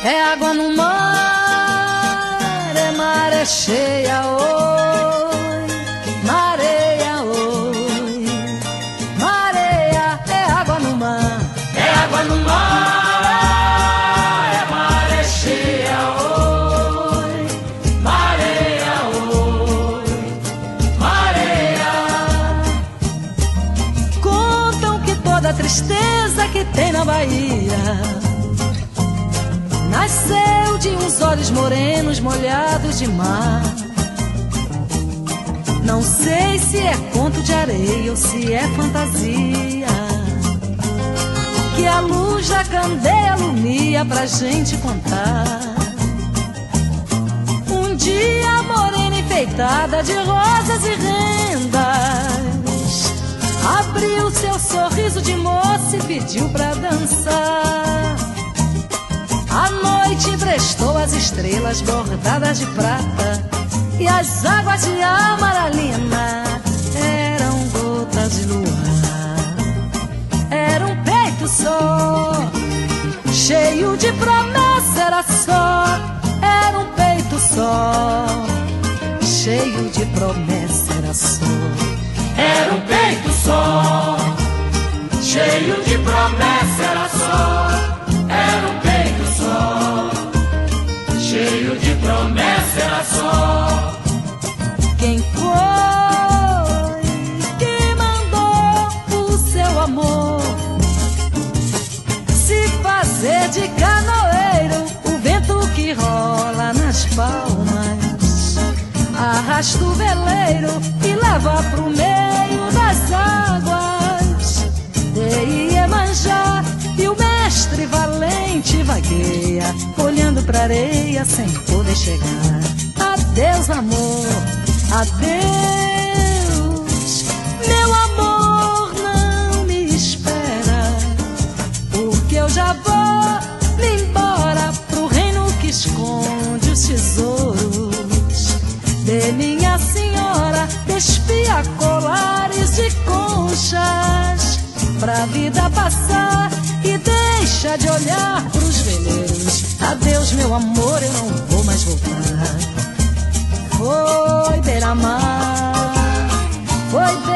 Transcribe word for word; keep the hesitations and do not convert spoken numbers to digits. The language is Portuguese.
É água no mar, é maré cheia, oi, mareia, oi, mareia, é água no mar, é água no mar, é maré cheia, oi, mareia, oi, mareia. Contam que toda a tristeza que tem na Bahia nasceu de uns olhos morenos molhados de mar. Não sei se é conto de areia ou se é fantasia, que a luz da candeia alumia pra gente contar. Um dia a morena enfeitada de rosas e rendas abriu seu sorriso de moça e pediu pra dançar. A noite emprestou as estrelas bordadas de prata, e as águas de amaralina eram gotas de luar. Era um peito só, cheio de promessa, era só. Era um peito só, cheio de promessa, era só. Era um peito só, cheio de promessa, era só. Era um peito só, cheio de promessa, era só. Quem foi que mandou o seu amor se fazer de canoeiro? O vento que rola nas palmas arrasta o veleiro e leva pro meio das águas de Iemanjá. E o mestre valente vagueia, olhando pra areia sem poder chegar. Adeus, amor, adeus. Meu amor, não me espera, porque eu já vou me embora pro reino que esconde os tesouros de minha senhora. Despia colares de conchas pra vida passar e deixa de olhar pros veleiros. Adeus, meu amor, eu não vou mais voltar. Foi beira-mar, foi beira-mar.